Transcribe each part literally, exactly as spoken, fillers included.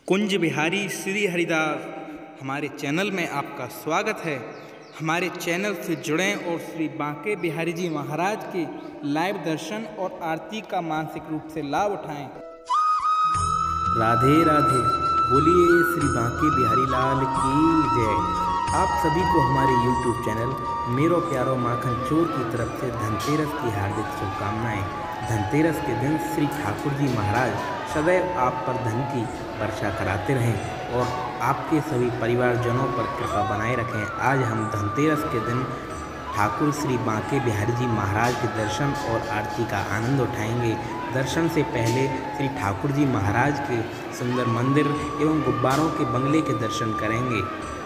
कुंज बिहारी श्री हरिदास हमारे चैनल में आपका स्वागत है। हमारे चैनल से जुड़ें और श्री बांके बिहारी जी महाराज के लाइव दर्शन और आरती का मानसिक रूप से लाभ उठाएं। राधे राधे, बोलिए श्री बांके बिहारी लाल की जय। आप सभी को हमारे यूट्यूब चैनल मेरो प्यारो माखन चोर की तरफ से धनतेरस की हार्दिक शुभकामनाएं। धनतेरस के दिन श्री ठाकुर जी महाराज सदैव आप पर धन की वर्षा कराते रहें और आपके सभी परिवारजनों पर कृपा बनाए रखें। आज हम धनतेरस के दिन ठाकुर श्री बांके बिहारी जी महाराज के दर्शन और आरती का आनंद उठाएंगे। दर्शन से पहले श्री ठाकुर जी महाराज के सुंदर मंदिर एवं गुब्बारों के बंगले के दर्शन करेंगे।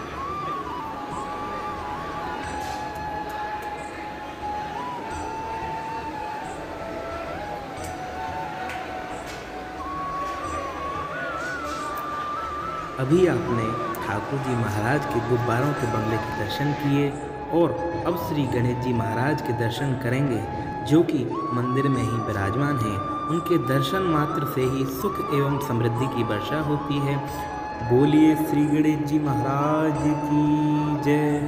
अभी आपने ठाकुर जी महाराज के गुब्बारों के बंगले के दर्शन किए और अब श्री गणेश जी महाराज के दर्शन करेंगे, जो कि मंदिर में ही विराजमान हैं। उनके दर्शन मात्र से ही सुख एवं समृद्धि की वर्षा होती है। बोलिए श्री गणेश जी महाराज की जय।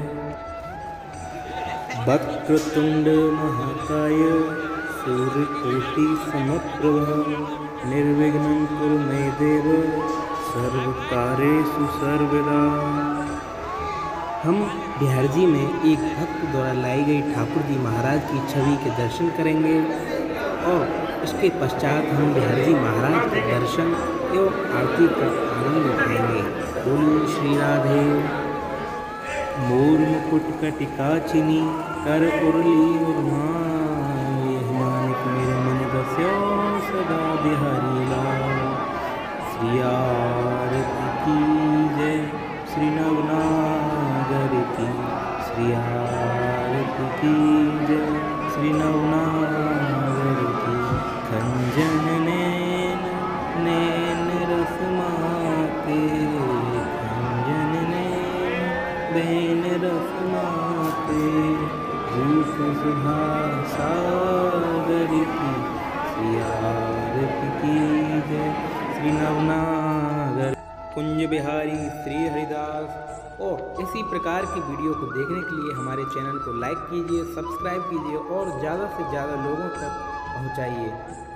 वक्रतुंड महाकाय सूर्यकोटि समप्रभ निर्विघ्नं कुरु मे देव सर्व कार्येषु सर्वदा। हम बिहार जी में एक भक्त द्वारा लाई गई ठाकुर जी महाराज की छवि के दर्शन करेंगे और इसके पश्चात हम बिहार जी महाराज के दर्शन एवं आरती का आनंद उठाएंगे। बोलिए श्री राधे। मोर मुकुट कटिका चिनी कर उर्ली उर्मानी मानिक मेरे मन बस्यो सदा बिहारी लाल। श्री आरती की जय, श्री नवनागर की श्री आरती की जय, श्री नवनागर की। खंजन नैन नैन रस माते, खंजन नैन बैन रस माते। रूप सुधा सागर की श्री आरती की जय, श्री नवनागर। कुंज बिहारी श्री हरिदास और इसी प्रकार की वीडियो को देखने के लिए हमारे चैनल को लाइक कीजिए, सब्सक्राइब कीजिए और ज़्यादा से ज़्यादा लोगों तक पहुंचाइए।